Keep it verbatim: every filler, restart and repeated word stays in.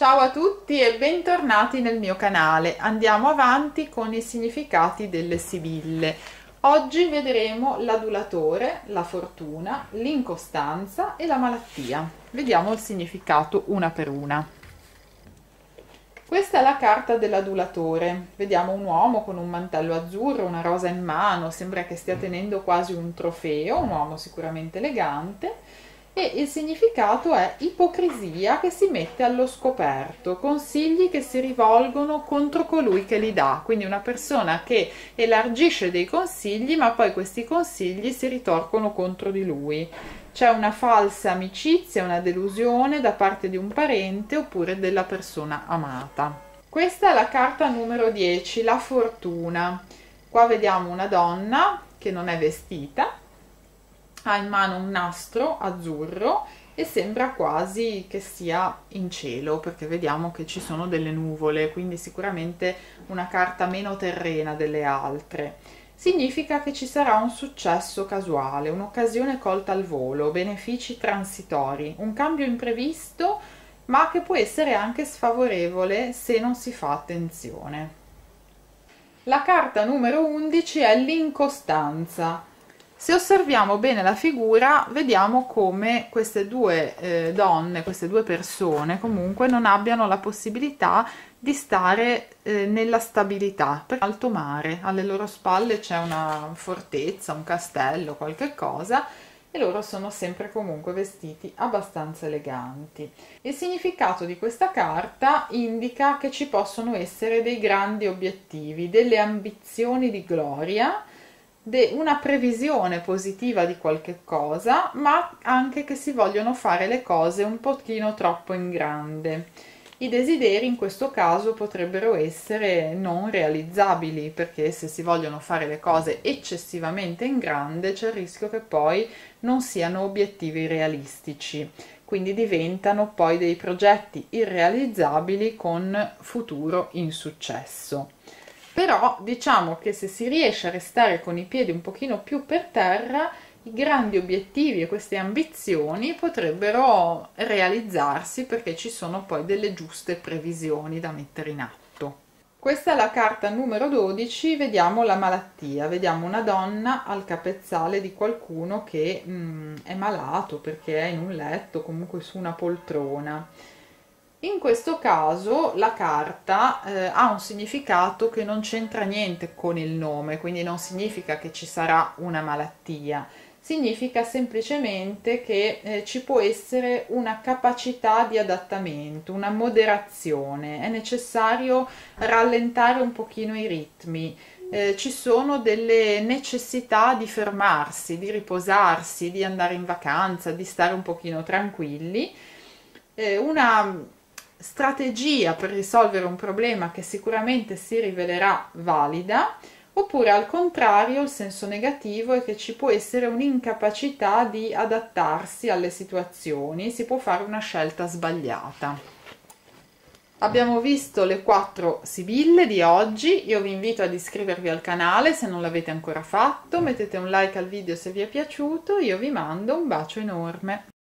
Ciao a tutti e bentornati nel mio canale. Andiamo avanti con i significati delle sibille. Oggi vedremo l'adulatore, la fortuna, l'incostanza e la malattia. Vediamo il significato una per una. Questa è la carta dell'adulatore. Vediamo un uomo con un mantello azzurro, una rosa in mano, sembra che stia tenendo quasi un trofeo, un uomo sicuramente elegante. E il significato è ipocrisia che si mette allo scoperto, consigli che si rivolgono contro colui che li dà, quindi una persona che elargisce dei consigli ma poi questi consigli si ritorcono contro di lui. C'è una falsa amicizia, una delusione da parte di un parente oppure della persona amata. Questa è la carta numero dieci, la fortuna. Qua vediamo una donna che non è vestita, ha in mano un nastro azzurro e sembra quasi che sia in cielo, perché vediamo che ci sono delle nuvole, quindi sicuramente una carta meno terrena delle altre. Significa che ci sarà un successo casuale, un'occasione colta al volo, benefici transitori, un cambio imprevisto, ma che può essere anche sfavorevole se non si fa attenzione. La carta numero undici è l'incostanza. Se osserviamo bene la figura, vediamo come queste due eh, donne, queste due persone comunque non abbiano la possibilità di stare eh, nella stabilità, per alto mare, alle loro spalle c'è una fortezza, un castello, qualche cosa, e loro sono sempre comunque vestiti abbastanza eleganti. Il significato di questa carta indica che ci possono essere dei grandi obiettivi, delle ambizioni di gloria, una previsione positiva di qualche cosa, ma anche che si vogliono fare le cose un pochino troppo in grande. I desideri in questo caso potrebbero essere non realizzabili, perché se si vogliono fare le cose eccessivamente in grande c'è il rischio che poi non siano obiettivi realistici, quindi diventano poi dei progetti irrealizzabili con futuro insuccesso. Però diciamo che se si riesce a restare con i piedi un pochino più per terra, i grandi obiettivi e queste ambizioni potrebbero realizzarsi, perché ci sono poi delle giuste previsioni da mettere in atto. Questa è la carta numero dodici, vediamo la malattia, vediamo una donna al capezzale di qualcuno che mm, è malato perché è in un letto, comunque su una poltrona. In questo caso la carta eh, ha un significato che non c'entra niente con il nome, quindi non significa che ci sarà una malattia, significa semplicemente che eh, ci può essere una capacità di adattamento, una moderazione, è necessario rallentare un pochino i ritmi, eh, ci sono delle necessità di fermarsi, di riposarsi, di andare in vacanza, di stare un pochino tranquilli, eh, una strategia per risolvere un problema che sicuramente si rivelerà valida, oppure al contrario il senso negativo è che ci può essere un'incapacità di adattarsi alle situazioni, si può fare una scelta sbagliata. Abbiamo visto le quattro sibille di oggi, io vi invito ad iscrivervi al canale se non l'avete ancora fatto, mettete un like al video se vi è piaciuto, io vi mando un bacio enorme.